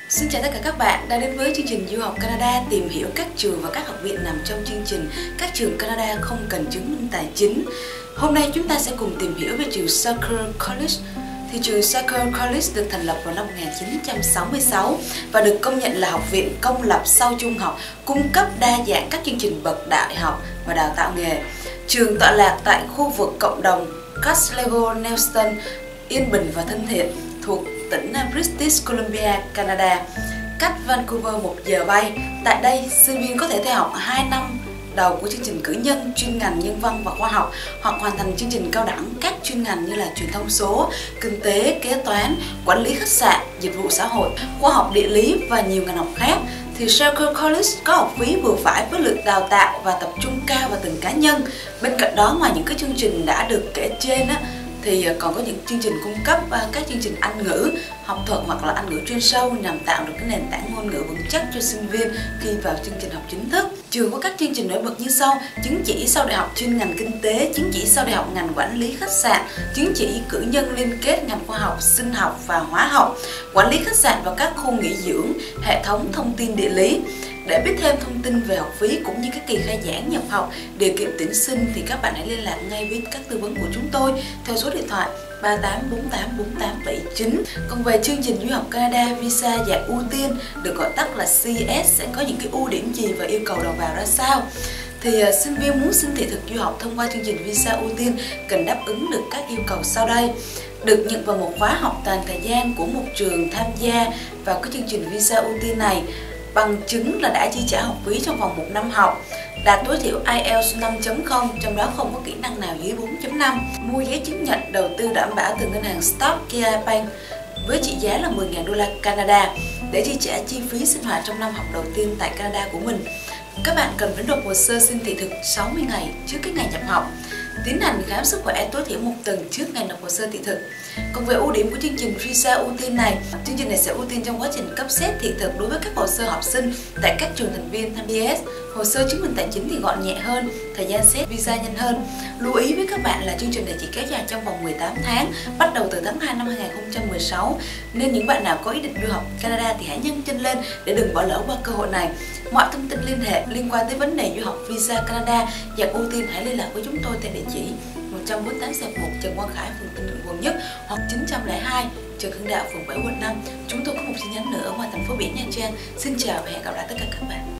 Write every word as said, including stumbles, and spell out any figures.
Xin chào tất cả các bạn đã đến với chương trình Du học Canada, tìm hiểu các trường và các học viện nằm trong chương trình Các trường Canada không cần chứng minh tài chính. Hôm nay chúng ta sẽ cùng tìm hiểu về trường Saker College. Thì trường Saker College được thành lập vào năm một nghìn chín trăm sáu mươi sáu và được công nhận là học viện công lập sau trung học, cung cấp đa dạng các chương trình bậc đại học và đào tạo nghề. Trường tọa lạc tại khu vực cộng đồng Castlego Nelston, yên bình và thân thiện, thuộc tỉnh British Columbia, Canada, cách Vancouver một giờ bay. Tại đây, sinh viên có thể theo học hai năm đầu của chương trình cử nhân chuyên ngành nhân văn và khoa học, hoặc hoàn thành chương trình cao đẳng các chuyên ngành như là truyền thông số, kinh tế, kế toán, quản lý khách sạn, dịch vụ xã hội, khoa học địa lý và nhiều ngành học khác. Thì Saker College có học phí vừa phải với lượt đào tạo và tập trung cao vào từng cá nhân. Bên cạnh đó, ngoài những cái chương trình đã được kể trên á, thì còn có những chương trình cung cấp các chương trình Anh ngữ, học thuật hoặc là Anh ngữ chuyên sâu nhằm tạo được cái nền tảng ngôn ngữ vững chắc cho sinh viên khi vào chương trình học chính thức. Trường có các chương trình nổi bật như sau: chứng chỉ sau đại học chuyên ngành kinh tế, chứng chỉ sau đại học ngành quản lý khách sạn, chứng chỉ cử nhân liên kết ngành khoa học, sinh học và hóa học, quản lý khách sạn và các khu nghỉ dưỡng, hệ thống thông tin địa lý. Để biết thêm thông tin về học phí cũng như các kỳ khai giảng nhập học, điều kiện tuyển sinh thì các bạn hãy liên lạc ngay với các tư vấn của chúng tôi theo số điện thoại ba tám bốn tám bốn tám bảy chín. Còn về chương trình du học Canada visa dạng ưu tiên, được gọi tắt là C S, sẽ có những cái ưu điểm gì và yêu cầu đầu vào ra sao? Thì uh, sinh viên muốn xin thị thực du học thông qua chương trình visa ưu tiên cần đáp ứng được các yêu cầu sau đây: được nhận vào một khóa học toàn thời gian của một trường tham gia vào cái chương trình visa ưu tiên này, bằng chứng là đã chi trả học phí trong vòng một năm học, đạt tối thiểu I E L T S năm chấm không, trong đó không có kỹ năng nào dưới bốn chấm năm, mua giấy chứng nhận đầu tư đảm bảo từ ngân hàng Stock Bank với trị giá là mười nghìn đô la Canada để chi trả chi phí sinh hoạt trong năm học đầu tiên tại Canada của mình. Các bạn cần phải nộp hồ sơ xin thị thực sáu mươi ngày trước cái ngày nhập học, tiến hành khám sức khỏe tối thiểu một tuần trước ngày nộp hồ sơ thị thực. Còn về ưu điểm của chương trình visa ưu tiên này, chương trình này sẽ ưu tiên trong quá trình cấp xét thị thực đối với các hồ sơ học sinh tại các trường thành viên tham gia. Hồ sơ chứng minh tài chính thì gọn nhẹ hơn, thời gian xét visa nhanh hơn. Lưu ý với các bạn là chương trình này chỉ kéo dài trong vòng mười tám tháng, bắt đầu từ tháng hai năm hai nghìn không trăm mười sáu, nên những bạn nào có ý định du học Canada thì hãy nhanh chân lên để đừng bỏ lỡ qua cơ hội này. Mọi thông tin liên hệ liên quan tới vấn đề du học visa Canada dạng ưu tiên hãy liên lạc với chúng tôi tại địa chỉ một trăm bốn mươi tám C một Trần Quang Khải, phường Tân Định, quận Nhất, hoặc chín trăm lẻ hai Trần Hưng Đạo, phường bảy, quận năm. Chúng tôi có một chi nhánh nữa ở ngoài thành phố biển Nha Trang. Xin chào và hẹn gặp lại tất cả các bạn.